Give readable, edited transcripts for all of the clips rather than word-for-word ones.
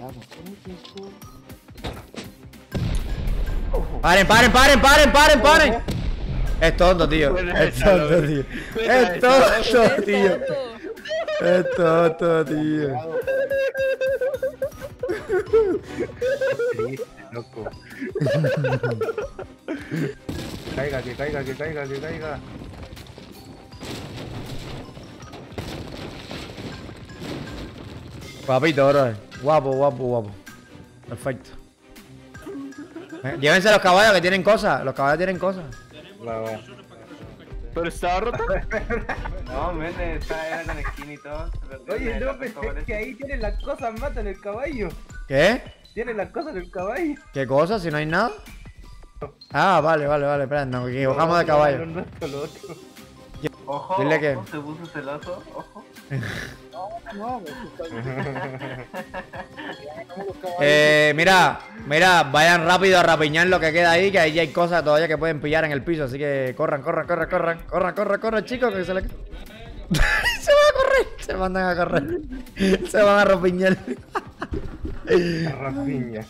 Paren, paren, paren, paren, paren, paren. Es tonto, tío. Es tonto, tío. Es tonto, tío. Es tonto, tío. Triste, loco. Caiga, que caiga, que caiga, que caiga. Papito, bro. Guapo, guapo, guapo. Perfecto. Llévense los caballos que tienen cosas. Los caballos tienen cosas. ¿Pero estaba roto? No, men, está en la esquina y todo. Oye, no, pensé que ahí tienen las cosas, matan el caballo. ¿Qué? Tienen las cosas del caballo. ¿Qué cosa? Si no hay nada. Ah, vale, vale, vale. Espera, nos equivocamos de caballo. Ojo, Dile que- ojo, se puso celoso, ojo. Mira, mira, vayan rápido a rapiñar lo que queda ahí, que ahí hay cosas todavía que pueden pillar en el piso, así que corran, corran, corran, corran, corran, corran, corran, chicos, que se le... se van a correr, se mandan a correr, se van a rapiñar. Rapiña.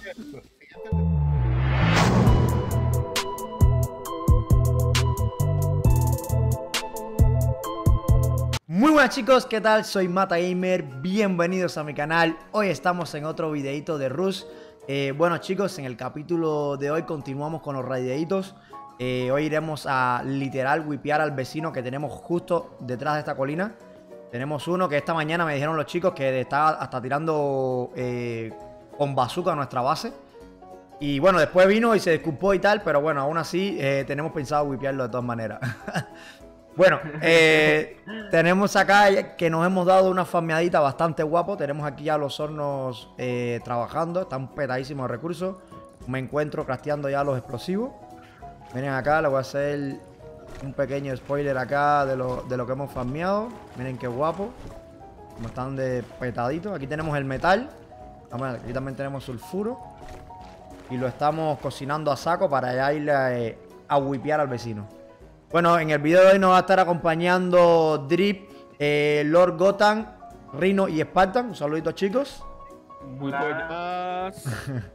Muy buenas chicos, ¿qué tal? Soy Mata Gamer, bienvenidos a mi canal. Hoy estamos en otro videito de Rush. Bueno chicos, en el capítulo de hoy continuamos con los raideitos. Hoy iremos a literal wipear al vecino que tenemos justo detrás de esta colina. Tenemos uno que esta mañana me dijeron los chicos que estaba hasta tirando con bazooka a nuestra base. Y bueno, después vino y se disculpó y tal, pero bueno, aún así tenemos pensado wipearlo de todas maneras. Bueno, tenemos acá que nos hemos dado una farmeadita bastante guapo. Tenemos aquí ya los hornos trabajando, están petadísimos de recursos. Me encuentro crafteando ya los explosivos. Miren acá, les voy a hacer un pequeño spoiler acá de lo que hemos farmeado. Miren qué guapo, como están de petaditos. Aquí tenemos el metal. Aquí también tenemos sulfuro. Y lo estamos cocinando a saco para ya irle a wipear al vecino. Bueno, en el video de hoy nos va a estar acompañando Drip, Lord Gotham, Rino y Spartan. Un saludito, chicos. Muy buenas.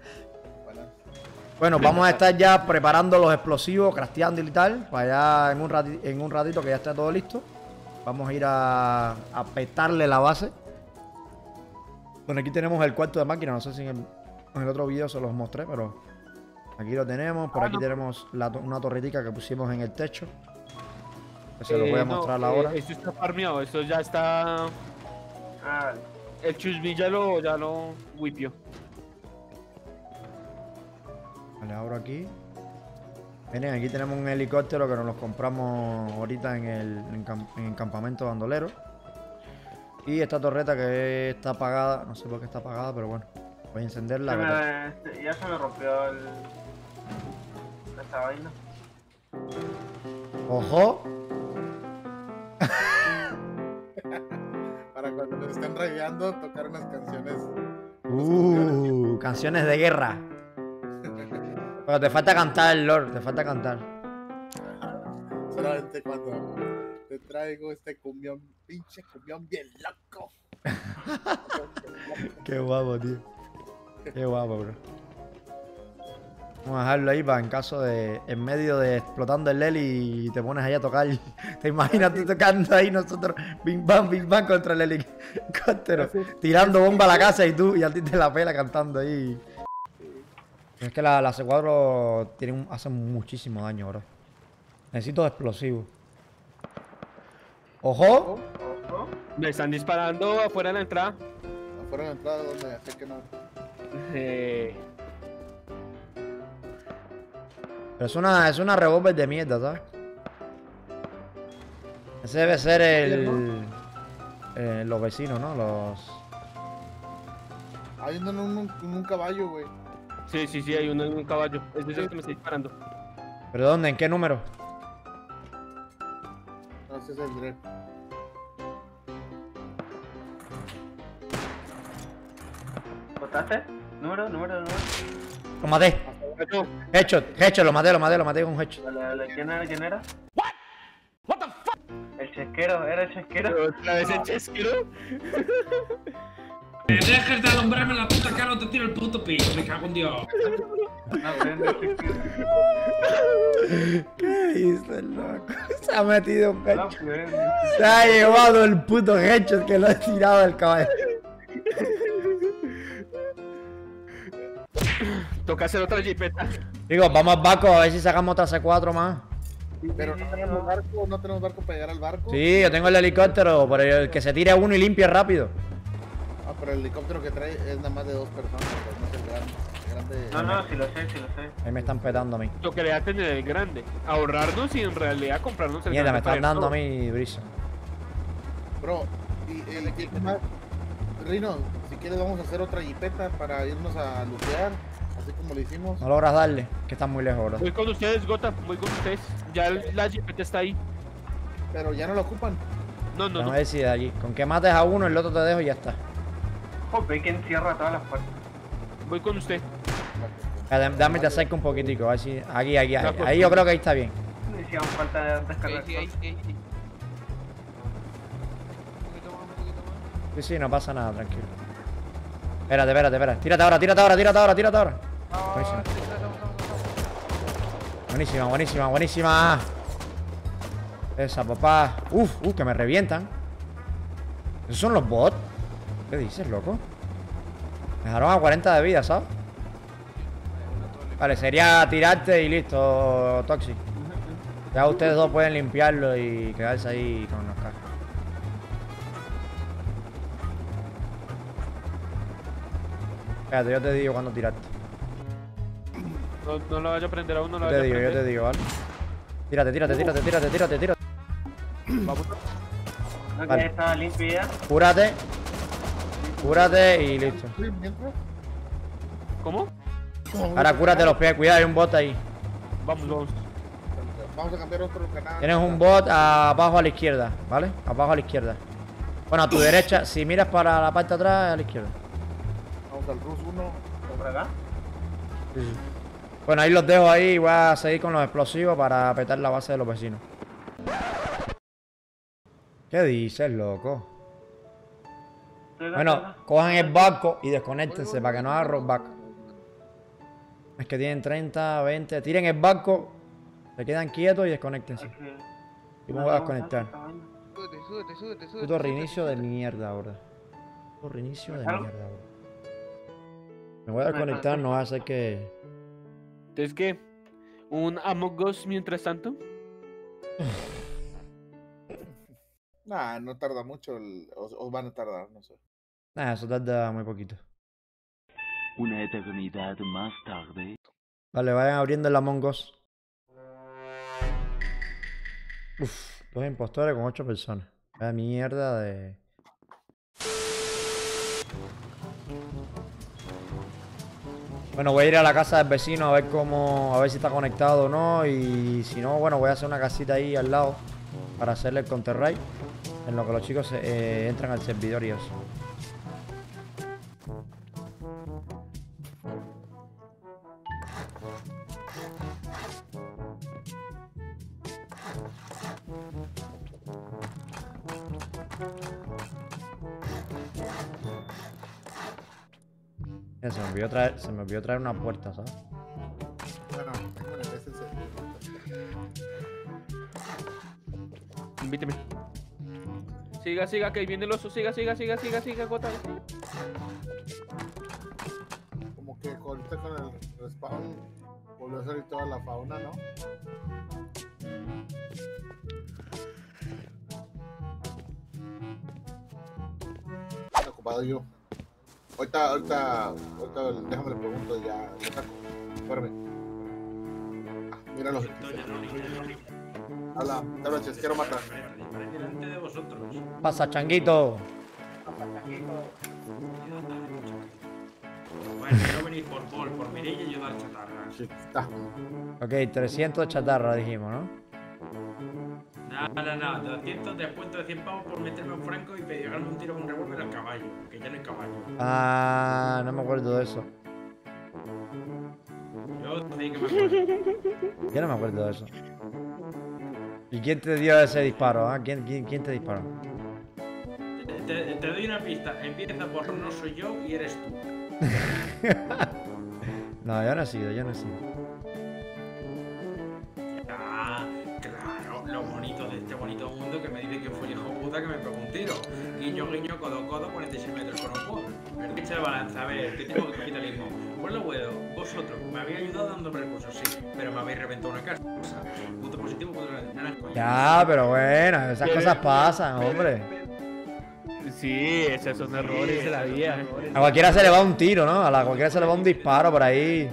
Bueno, vamos a estar ya preparando los explosivos, crafteando y tal, para allá en un ratito que ya esté todo listo. Vamos a ir a petarle la base. Bueno, aquí tenemos el cuarto de máquina, no sé si en el otro video se los mostré, pero aquí lo tenemos. Por aquí tenemos una torretica que pusimos en el techo. Se los voy a mostrar ahora. Esto está farmeado, esto ya está... Ah, El Chusby ya lo wipió. Vale, abro aquí. Miren, aquí tenemos un helicóptero que nos lo compramos ahorita en el campamento bandolero. Y esta torreta que está apagada, no sé por qué está apagada, pero bueno, voy a encenderla. ya se me rompió esta vaina. ¡Ojo! Para cuando nos estén rayando, tocar unas canciones. Canciones de guerra. Pero te falta cantar, Lord, te falta cantar. Solamente cuando te traigo este cumbión, pinche cumbión bien loco. Qué guapo, tío. Qué guapo, bro. Vamos a dejarlo ahí para en caso de, en medio de explotando el heli y te pones ahí a tocar. Te imaginas tú tocando ahí nosotros, bing bang contra el helicóptero, tirando bomba a la casa y a ti te la pela cantando ahí. Es que la C4 hacen muchísimo daño, bro. Necesito explosivos. ¡Ojo! Ojo. Me están disparando afuera de la entrada. Afuera de la entrada donde sé que no. Pero es una revólver de mierda, ¿sabes? Ese debe ser los vecinos, ¿no? Hay uno en un caballo, güey. Sí, hay uno en un caballo. Ese es el que me está disparando. ¿Pero dónde? ¿En qué número? No, ese es el Drep. ¿Botaste? ¿Número? Lo maté. Headshot, lo maté con un headshot. Dale, ¿quién era? What the fuck? El chesquero, era el chesquero. ¿Otra vez el chesquero? Dejes de alumbrarme la puta cara o te tiro el puto pillo, me cago en Dios. No prende, ¿Qué dice el loco? Se ha metido un no pecho. prende. Se ha llevado el puto headshot que lo he tirado del caballo. Toca hacer otra jipeta. Digo, vamos al barco a ver si sacamos otra C4 más. Pero no tenemos barco para llegar al barco. Sí, yo tengo el helicóptero, pero el que se tire uno y limpie rápido. Ah, pero el helicóptero que trae es nada más de 2 personas, pues no es el grande. No, sí lo sé, sí lo sé. Ahí me están petando a mí. Tocaría tener el grande. Ahorrarnos y en realidad comprarnos el Mierda, me grande. están dando a mí brisa. Bro, y ¿qué más? Rino, si quieres vamos a hacer otra jipeta para irnos a lootear, así como lo hicimos. No logras darle, que están muy lejos, bro. Voy con ustedes, Gota, voy con ustedes. Ya la jipeta está ahí. Pero ya no lo ocupan. No, Vamos a ver si de allí. Con que mates a uno, el otro te dejo y ya está. Joder, que encierra todas las puertas. Voy con usted. Dame te acerco un poquitico, a ver si. Aquí. Ahí yo creo que ahí está bien. Me hicieron falta descargar cosas. Sí, no pasa nada, tranquilo. Espérate. Tírate ahora. Buenísima. Esa, papá. Que me revientan. ¿Esos son los bots? ¿Qué dices, loco? Me dejaron a 40 de vida, ¿sabes? Vale, sería tirarte y listo, Toxic. Ya ustedes dos pueden limpiarlo y quedarse ahí con los carros. Espérate, yo te digo cuando tiraste. No lo vaya a prender aún, no lo Yo vaya a te prender. digo, ¿vale? Tírate. Vamos. No, Vale. que está limpia. Cúrate y listo. ¿Cómo? Ahora cúrate los pies, cuidado, hay un bot ahí. Vamos. Vamos a cambiar otro canal. Tienes un bot abajo a la izquierda, ¿vale? Abajo a la izquierda. Bueno, a tu derecha, si miras para la parte de atrás, a la izquierda. Vamos al Rus 1. ¿Por acá? Bueno, ahí los dejo ahí y voy a seguir con los explosivos para petar la base de los vecinos. ¿Qué dices, loco? Bueno, cojan el barco y desconéctense para que no haga rollback. Es que tienen 30, 20. Tiren el barco, se quedan quietos y desconéctense. Y me voy a desconectar. Súbete. Puto reinicio de mierda ahora. Puto reinicio de mierda ahora. Me voy a desconectar, no va a hacer que. Entonces, ¿qué? ¿Un Among Us mientras tanto? Nah, no tarda mucho. O van a tardar, no sé. Nah, eso tarda muy poquito. Una eternidad más tarde. Vale, vayan abriendo el Among Us. Dos impostores con 8 personas. Vaya mierda de. Bueno, voy a ir a la casa del vecino a ver a ver si está conectado o no. Y si no, bueno, voy a hacer una casita ahí al lado para hacerle el counter-raid. En lo que los chicos entran al servidor y eso. Mira, se me olvidó traer una puerta, ¿sabes? Bueno, tengo en el SSD. Invíteme. Siga, que ahí viene el oso. Siga, Gota. Como que ahorita con el respawn volvió a salir toda la fauna, ¿no? Estoy ocupado yo. Ahorita, déjame le pregunto ya saco. Espérame. Míralo. Habla, te habla, quiero matar. Delante de vosotros. Pasa, changuito. Bueno, yo venir por Paul, por Mireia y yo dar chatarra. Sí, está. Ok, 300 de chatarra dijimos, ¿no? No, 200 descuento de 100 pavos por meterme un franco y pegarme un tiro con un revólver al caballo, que ya no hay caballo. Ah, no me acuerdo de eso. Yo sí que me acuerdo. Yo no me acuerdo de eso. ¿Y quién te dio ese disparo? ¿Ah? ¿Quién te disparó? Te doy una pista. Empieza por no soy yo y eres tú. No, yo no he sido, yo no he sido. Ah, claro, lo bonito de este bonito mundo que me dice que fue el hijo puta que me pegó un tiro. Guiño, guiño, codo, codo, 46 metros con un juego. El pinche de balanza, a ver, que tengo capitalismo. Pues lo puedo, vosotros, me habéis ayudado dando recursos, sí, pero me habéis reventado una casa. Punto positivo, punto negativo. Ya, pero bueno, esas cosas pasan, hombre. Sí, esos son errores de la vida. A cualquiera se le va un tiro, ¿no? A cualquiera se le va un disparo por ahí.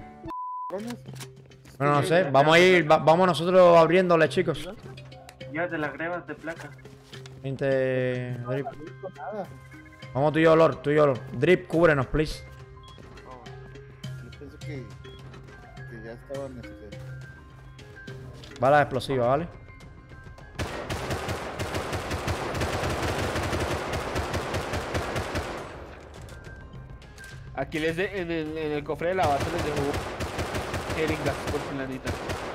Bueno, no sé, vamos a ir, vamos nosotros abriéndole, chicos. Llévate las grebas de placa. 20 Drip. Vamos tú y yo, Lord, tú y yo, Lord. Drip, cúbrenos, please. Yo pensé que ya estaban Balas explosivas, ¿vale? Aquí en el cofre de la base les dejo jeringas por fulanita.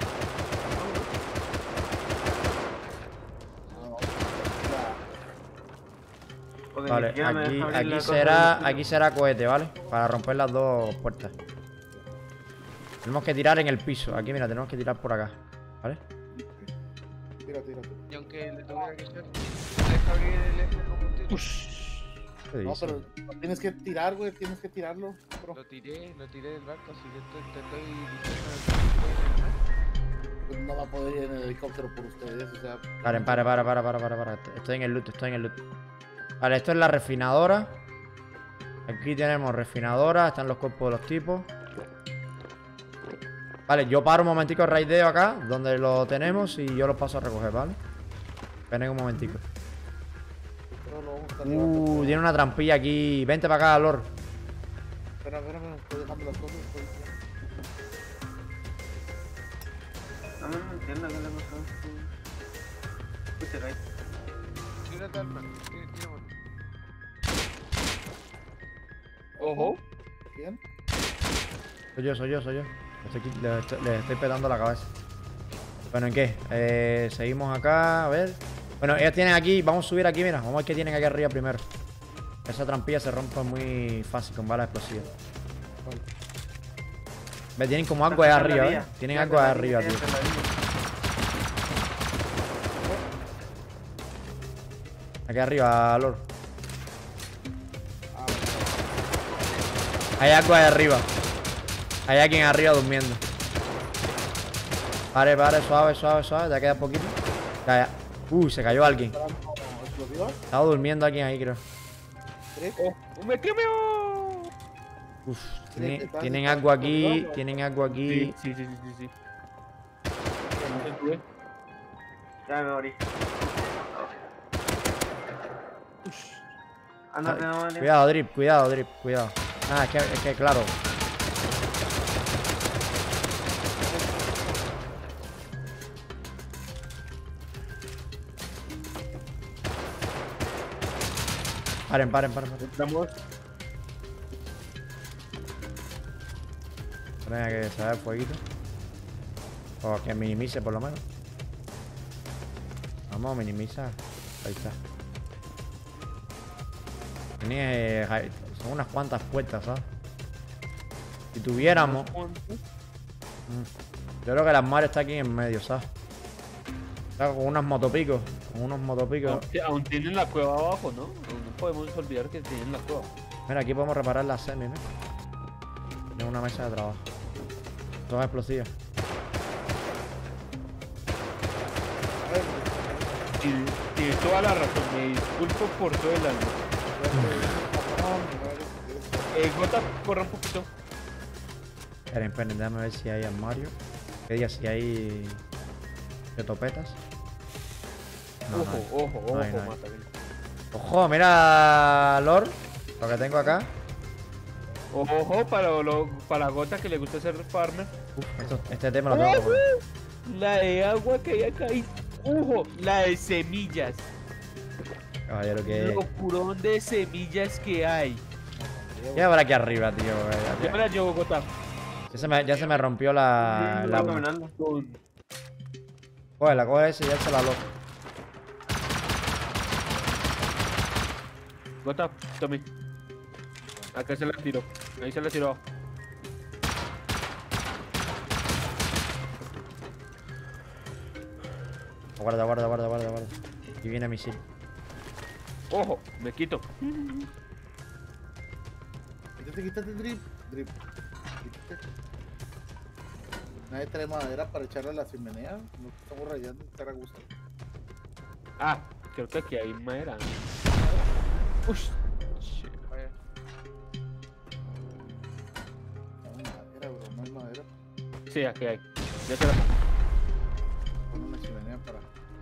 Vale, aquí será cohete, ¿vale? Para romper las dos puertas. Tenemos que tirar en el piso. Aquí, mira, tenemos que tirar por acá, ¿vale? Tira. Y aunque le tuviera que echar, deja abrir el eje combustible. ¿Qué No, dice? pero tienes que tirar, güey, tienes que tirarlo, bro. Lo tiré del barco, así que te estoy Pues no va a poder ir en el helicóptero por ustedes, o sea... Para. Estoy en el loot, Vale, esto es la refinadora. Aquí tenemos refinadora, están los cuerpos de los tipos. Vale, yo paro un momentico el raideo acá, donde lo tenemos, y yo lo paso a recoger, ¿vale? Esperen un momentico. Pero lo vamos a estar llevando. Tiene una trampilla aquí. Vente para acá, Lord. Espera, estoy dejando las cosas. No entiendo qué le pasó. Escucha, ahí. Tírate al frente, tira bueno. Ojo. ¿Quién? Soy yo. Le estoy petando la cabeza. Bueno, ¿en qué? Seguimos acá, a ver. Bueno, ellos tienen aquí, vamos a subir aquí, mira. Vamos a ver qué tienen aquí arriba primero. Esa trampilla se rompe muy fácil con balas explosivas. Ve, tienen como algo ahí arriba, ¿eh? Tienen algo ahí arriba, tío. Aquí arriba, Lord. Hay algo ahí arriba. Hay alguien arriba durmiendo. Pare, suave. Ya queda poquito. Ya. Se cayó alguien. ¿Explosiva? Estaba durmiendo alguien ahí, creo. ¡Me quemeo! Uf, tienen algo aquí. Tienen algo aquí. Sí. Ya me morí. Ándate, no, vale. Cuidado, Drip. Nada, es que claro. Paren. Estamos. Venga, que se vea el fueguito. O que minimice por lo menos. Vamos, minimiza. Ahí está. Son unas cuantas puertas, ¿sabes? Si tuviéramos... Yo creo que el armario está aquí en medio, ¿sabes? Está con unos motopicos. Aún tienen la cueva abajo, ¿no? No podemos olvidar que tienen la cueva. Mira, aquí podemos reparar la semi, ¿no? Tiene una mesa de trabajo. Son explosivas. Tienes toda la razón, me disculpo por todo el alma. Gota, corre un poquito. Esperen, déjame ver si hay armario. ¿Qué diga si hay topetas? Ojo, no hay. mata bien. Ojo, mira, Lord, lo que tengo acá. Ojo, para Gota que le gusta ser farmer. Este tema lo tengo que poner. La de agua que hay acá. Ojo, la de semillas. Caballero, que... Locurón de semillas que hay. ¿Qué habrá aquí arriba, tío? Yo me la llevo, Gota. Ya se me rompió la... Coge ese y ya se la loca. Gota, tome. Acá se la tiró. Ahí se la tiró. Guarda, guarda, guarda, guarda, guarda. Y viene misil. Ojo, me quito. Quítate, drip. Quítate. Nadie trae madera para echarle a la chimenea. No estamos rayando, estar a gusto. Ah, creo que aquí hay madera. Ush. Vaya. No hay madera, bro, no hay madera. Sí, aquí hay. Ya te la Pon una chimenea para.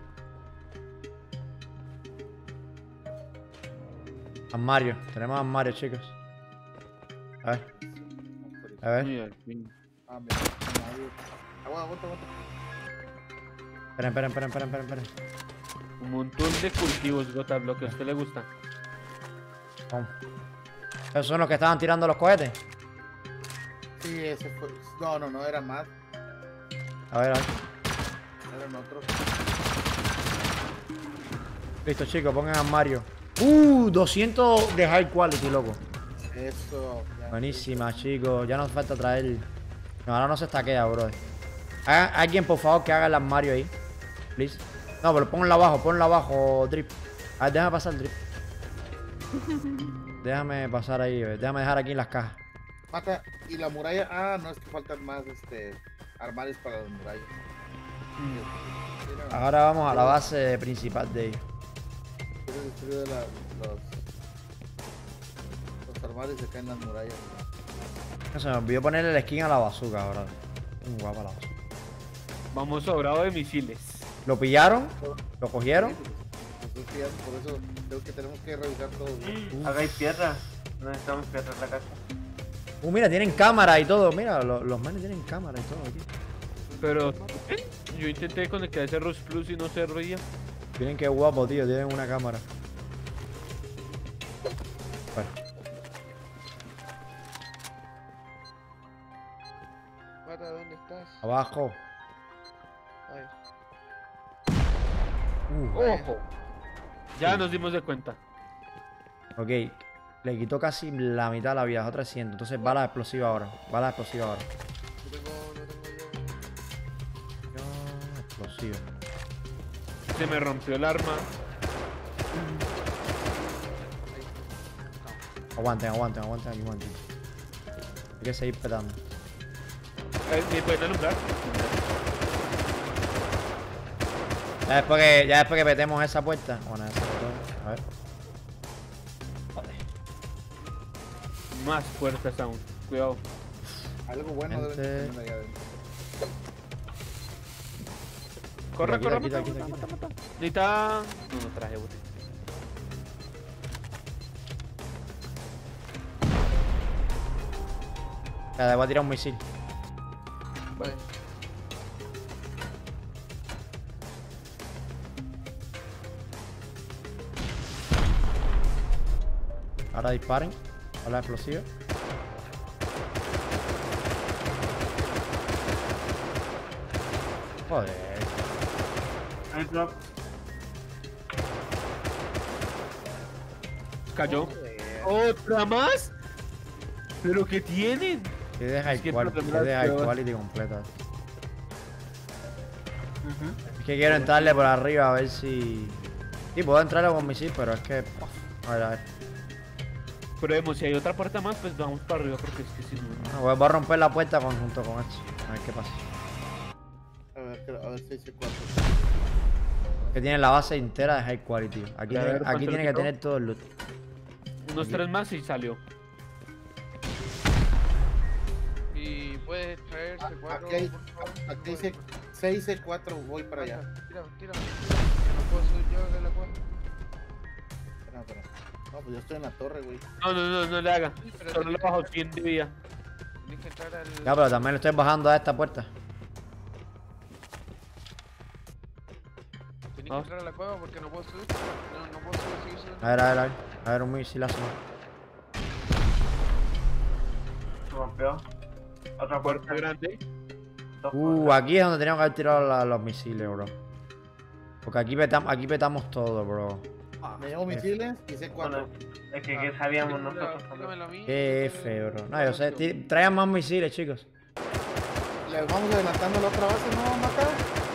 Armario. Tenemos armario, chicos. A ver. A ver. Mira, mira. Ah, mira, aguanta. Esperen. Un montón de cultivos, Gota, lo que a usted le gusta. Vamos. ¿Esos son los que estaban tirando los cohetes? Sí, ese fue. No, era más. A ver. Eran otros. Listo, chicos, pongan armario. 200 de high quality, loco. Eso. Ya. Buenísima, chicos. Ya nos falta traer. No, ahora no se estaquea, bro. Alguien, por favor, que haga el armario ahí. Please. No, pero ponlo abajo, Drip. A ver, déjame pasar, Drip. Déjame pasar ahí, déjame dejar aquí en las cajas. Mata. Y la muralla. Ah, no, es que faltan más armarios para las murallas. Ahora vamos a la base principal de ellos. Quiero destruir los armarios acá en las murallas. No, se me olvidó ponerle el skin a la bazooka ahora. Muy guapa la bazooka. Vamos sobrado de misiles. ¿Lo pillaron? ¿Lo cogieron? Por eso creo que tenemos que revisar todo. Acá hay piedras. No necesitamos piedras en la casa. Mira, tienen cámara y todo. Mira, los manes tienen cámara y todo aquí. Pero yo intenté conectar ese Rus Plus y no se reía. Miren qué guapo, tío. Tienen una cámara. Bueno. Mata, ¿dónde estás? Abajo. Ay. ¡Ojo! Ya nos dimos de cuenta. Ok. Le quitó casi la mitad de la vida, a 300. Entonces bala explosiva ahora. No tengo yo. Explosiva. Se me rompió el arma. Aguanten aquí, aguanten. Hay que seguir petando. ¿Me pueden alumbrar? Ya después que petemos esa puerta. Bueno, esa puerta. A ver. Más fuertes aún. Cuidado. Algo bueno Gente. deben tener allá adentro. Corre, Quita, corre, quita, mata, quita, mata, quita. mata. Necesita... No traje, güey. Le voy a tirar un misil. Vale. Ahora disparen. A la explosiva. Joder. Airdrop. Cayó. ¿Otra más? ¿Pero qué tienen? Que deja Es que el el problema es que- quality completa. Es que quiero entrarle por arriba a ver si... Sí, puedo entrarle con misil, pero es que... A ver. Probemos, si hay otra puerta más, pues vamos para arriba porque es que si no... Voy a romper la puerta junto con esto. A ver qué pasa. A ver si hice 4. Que tiene la base entera de high quality. Aquí, A ver, aquí ¿cuánto tiene le que quitó? tener todo el loot. Unos 3 más y salió. Y puedes traer C4. Aquí hay- por favor. Aquí dice 6 C4, voy para allá. Tírame. No puedo subir yo de la cueva. Espera. No, pues yo estoy en la torre, güey. No le haga. Sí, pero Solo le bajo 100 de vida. Tienes que entrar al. Ya, pero también le estoy bajando a esta puerta. Tienes que entrar a la cueva porque no puedo subir. No puedo seguir subiendo. A ver. A ver, un misilazo más. Se rompió. Otra Puerta puerta. grande. Dos puertas. Aquí es donde teníamos que haber tirado los misiles, bro. Porque aquí petamos todo, bro. Me llevo misiles y C4. Bueno, es que ¿qué sabíamos nosotros? Dígamelo a mí. Qué feo, bro. No, yo sé. Traigan más misiles, chicos. Le vamos adelantando la otra base, ¿no, Maca?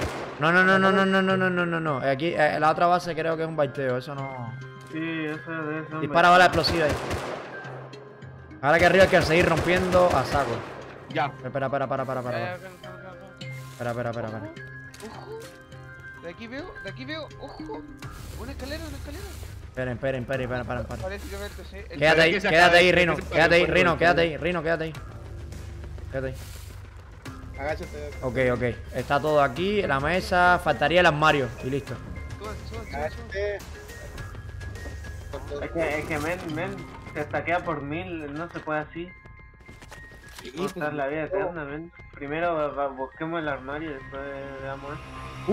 No. Aquí, la otra base creo que es un baiteo. Eso no. Sí, eso debe ser. Dispara bala explosiva ahí. Ahora que arriba hay que seguir rompiendo a saco. Ya. Espera. Acá. Espera. Ojo. De aquí veo, ojo. Una escalera. Esperen. Parece que verte, sí. Quédate ahí, Rino. Quédate ahí, Rino, quédate ahí. Quédate ahí. Agáchate. Ok. Está todo aquí, en la mesa. Faltaría el armario y listo. Súbete. Agáchate. Es que men, se estaquea por 1000, no se puede así. No está en la vida eterna, men. Primero busquemos el armario y después veamos esto.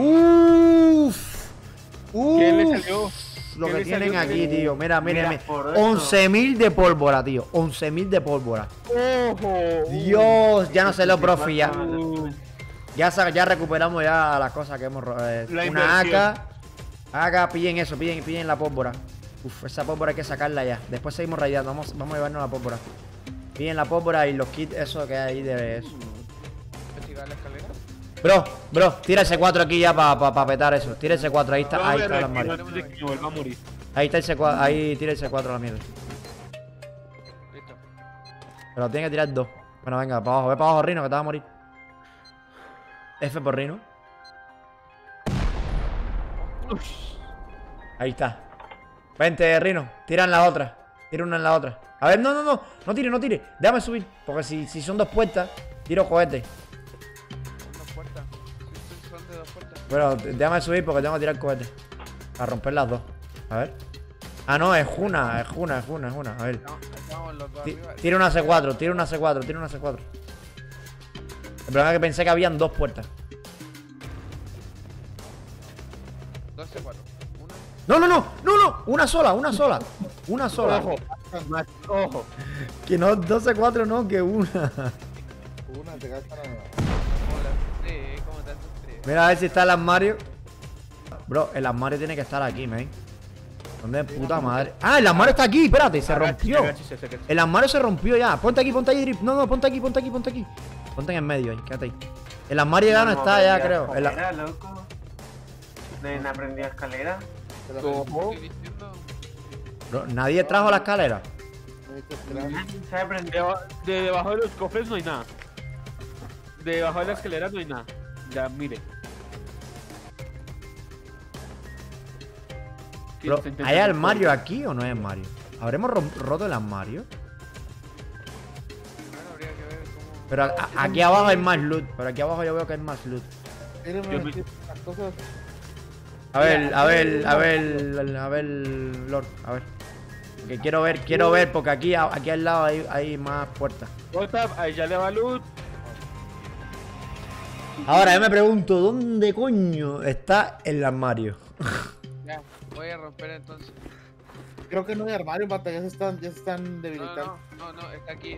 ¿Quién le salió? Lo ¿Qué que le tienen salió? aquí, tío. Mira. por eso. 11.000 de pólvora, tío. 11.000 de pólvora. ¡Ojo! Dios, ya no sé los profi. Ya 24 recuperamos ya las cosas que hemos La una inversión. AK, pillen eso, pillen la pólvora. Uf, esa pólvora hay que sacarla ya. Después seguimos rayando, vamos a llevarnos la pólvora. Pillen la pólvora y los kits, eso que hay ahí de eso. ¿Investigar la escalera? Bro, tira ese 4 aquí ya para petar eso. Tira ese 4, ahí está el armario. Antes de que me vuelva a morir. Ahí está ese 4, ahí tira ese 4 a la mierda. Listo. Pero tiene que tirar 2. Bueno, venga, para abajo, ve para abajo, Rino, que te vas a morir. F por Rino. Ahí está. Vente, Rino, tira en la otra. Tira una en la otra. A ver, no tire. Déjame subir. Porque si son 2 puertas, tiro cohete. Son 2 puertas. Sí, son de 2 puertas. Bueno, déjame subir porque tengo que tirar cohete. Para romper las 2. A ver. Ah, no, es una. A ver. Estamos los dos arriba. Tira una C4, tira una C4. El problema es que pensé que habían 2 puertas. 12-4. No. Una sola. Ojo. Que no 12-4, no, que una. Una te gastan a... ¿Cómo te haces 3? Mira a ver si está el armario. Bro, el armario tiene que estar aquí, man. ¿Dónde puta madre? Ah, el armario está aquí, espérate, se rompió. El armario se rompió ya. Ponte aquí, Drip. No, ponte aquí. Ponte en el medio ahí, quédate ahí. El armario ya no está, ya creo. Escalera, loco. ¿Nadie aprendió escalera? Ojo. Estoy diciendo. Bro, nadie trajo la escalera. Nadie se aprendió. Debajo de los cofres no hay nada. Debajo de la escalera no hay nada. Ya, mire. Bro, ¿hay armario aquí o no hay armario? ¿Habremos roto el armario? Bueno, habría que ver cómo. Pero aquí abajo hay más loot. Pero aquí abajo yo veo que hay más loot. Las cosas... A ver, Lord, a ver. Que quiero ver porque aquí al lado hay más puertas. Ahí ya le va luz. Ahora yo me pregunto, ¿dónde coño está el armario? Ya, voy a romper entonces. Creo que no hay armario, pata, ya se están debilitando. No, está aquí.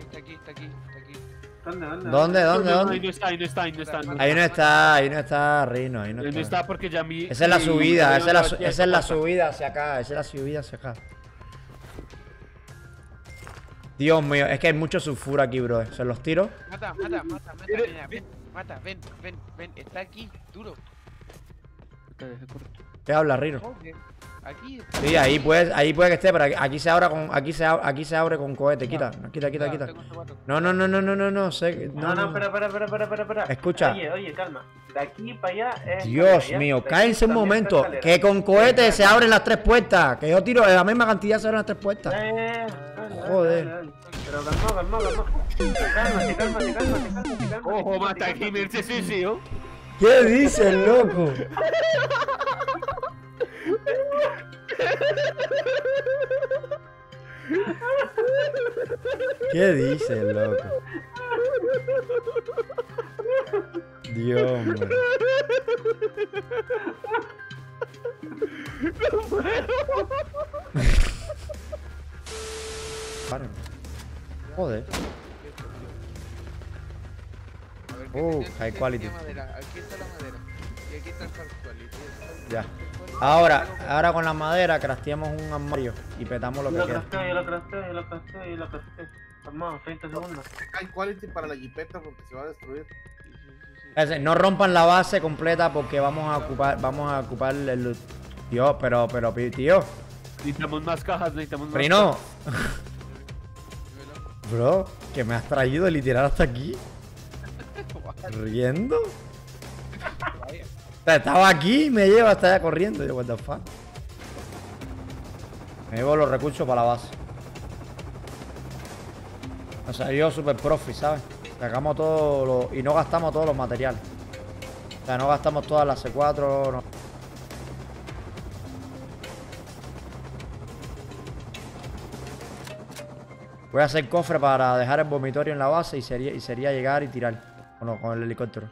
¿Dónde? Ahí no está. Ahí no está, Rino, ahí no Ahí no está. está porque ya mi. Esa es la subida, esa es la subida hacia acá, Dios mío, es que hay mucho sulfuro aquí, bro. Se los tiro. Mata, ven, está aquí, duro. ¿Qué habla, Rino? Joder, aquí. Sí, ahí puede que esté, pero aquí se abre con cohete. Quita. No, sé. No, espera. Escucha. Oye, calma. De aquí para allá es. Dios mío, cállense un momento. Que con cohete se abren las 3 puertas. Que yo tiro la misma cantidad, se abren las 3 puertas. Joder. Dale. Pero calma. Cálmate. Ojo, mata aquí, sí. ¿Qué dices, loco? ¿Qué dices, loco? Dios mío. Paren. Joder. A ver, High quality. Aquí está la madera. Y aquí está el hard quality. Ya. Ahora con la madera crafteamos un armario y petamos lo que queda. Yo lo crafté. Vamos, 30 segundos. Hay quality para la jipeta porque se va a destruir. No rompan la base completa porque vamos a ocupar el loot. Tío, pero, tío. Necesitamos más cajas, necesitamos más Rino. Bro, que me has traído literal hasta aquí. ¿Riendo? O sea, estaba aquí y me lleva hasta allá corriendo. Yo, what the fuck. Me llevo los recursos para la base. O sea, yo super profi, ¿sabes? Sacamos todo y no gastamos todos los materiales. O sea, no gastamos todas las C4, no. Voy a hacer cofre para dejar el vomitorio en la base y sería llegar y tirar con el helicóptero.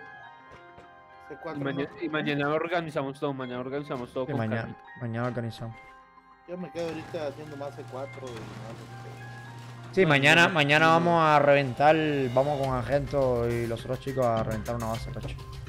Y mañana organizamos todo, Sí, mañana organizamos. Yo me quedo ahorita haciendo más C4 y más. Sí, mañana vamos a reventar, vamos con Argento y los otros chicos a reventar una base, Pacho.